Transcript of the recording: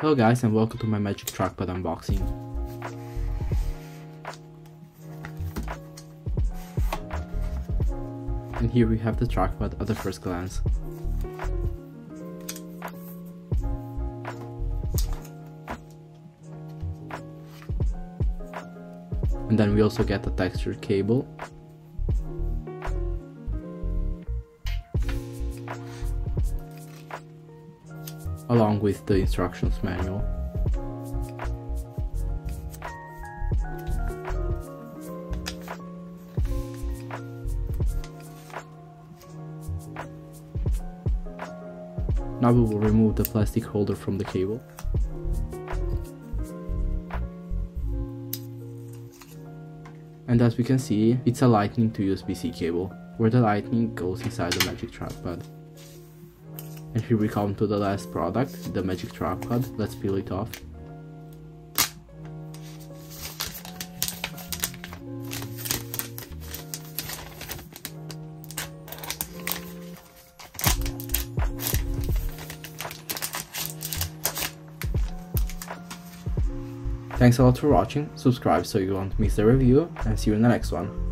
Hello guys, and welcome to my Magic Trackpad unboxing. And here we have the trackpad at the first glance. And then we also get the textured cable. Along with the instructions manual. Now we will remove the plastic holder from the cable. And as we can see, it's a Lightning to USB-C cable, where the Lightning goes inside the Magic Trackpad. And here we come to the last product, the Magic Trackpad. Let's peel it off. Thanks a lot for watching, subscribe so you won't miss the review, and see you in the next one.